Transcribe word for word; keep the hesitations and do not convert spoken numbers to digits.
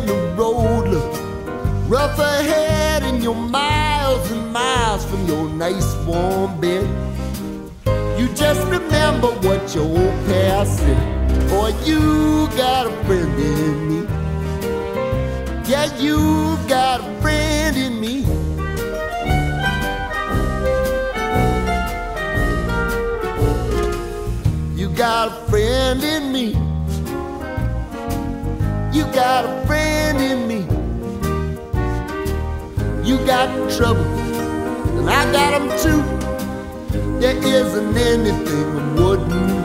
the road looks rough ahead and you're miles and miles from your nice warm bed, you just remember what your old past said. Boy, you got a friend in me. Yeah, you got a friend in me. You got a friend in me. You got a friend in me. You got trouble, and I got them too. There isn't anything I wouldn't